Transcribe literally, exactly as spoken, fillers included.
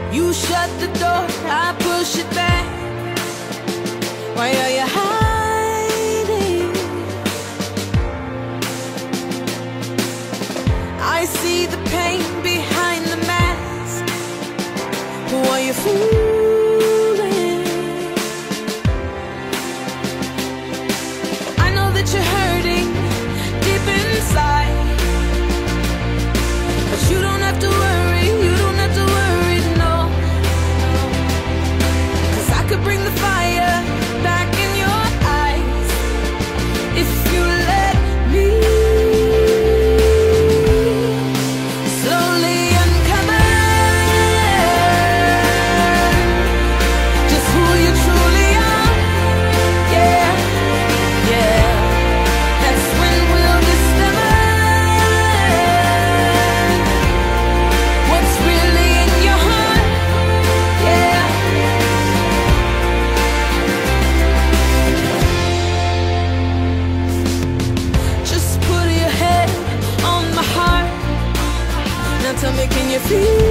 You shut the door, I push it back. Why are you hiding? I see the pain behind the mask. Who are you fooling? I know that you're hurting deep inside, but you don't have to worry, you don't have to worry, no. Cause I could bring the fire back in your eyes if you let me. Slowly uncover just who you truly are. Yeah, yeah. That's when we'll discover what's really in your heart. Yeah. Just put your head on my heart. Now tell me, can you feel